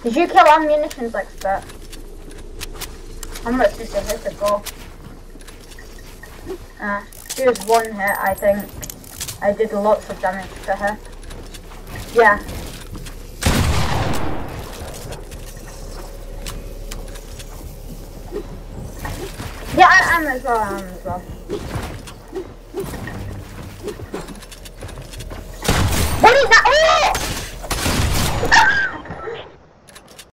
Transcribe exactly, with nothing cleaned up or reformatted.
Did you kill our munitions expert? How much did you hit her for? Uh, she was one hit, I think. I did lots of damage to her. Yeah. Yeah, I am as well, I am as well.